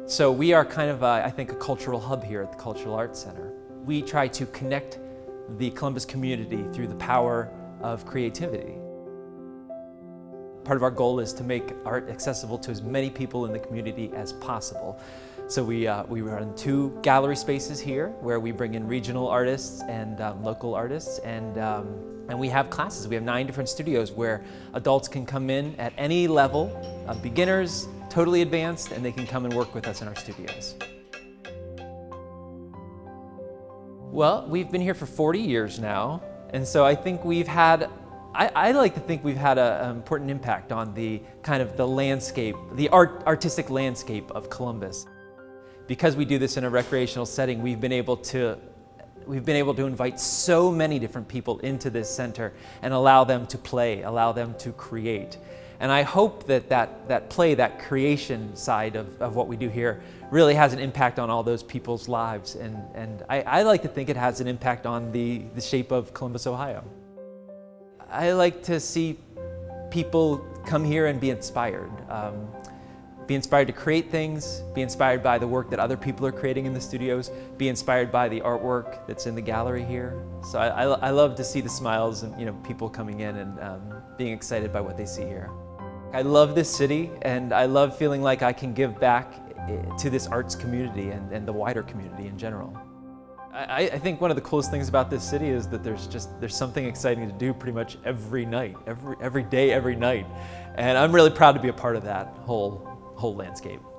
So we are kind of, I think, a cultural hub here at the Cultural Arts Center. We try to connect the Columbus community through the power of creativity. Part of our goal is to make art accessible to as many people in the community as possible. So we run 2 gallery spaces here where we bring in regional artists and local artists, and we have classes. We have 9 different studios where adults can come in at any level, beginners, totally advanced, and they can come and work with us in our studios. Well, we've been here for 40 years now, and so I think we've had I like to think we've had an important impact on the kind of the landscape, the artistic landscape of Columbus. Because we do this in a recreational setting, we've been able to invite so many different people into this center and allow them to play, allow them to create. And I hope that play, that creation side of what we do here really has an impact on all those people's lives. And I like to think it has an impact on the shape of Columbus, Ohio. I like to see people come here and be inspired. Be inspired to create things, be inspired by the work that other people are creating in the studios, be inspired by the artwork that's in the gallery here. So I love to see the smiles and people coming in and being excited by what they see here. I love this city, and I love feeling like I can give back to this arts community and the wider community in general. I think one of the coolest things about this city is that there's something exciting to do pretty much every night, every day, every night. And I'm really proud to be a part of that whole landscape.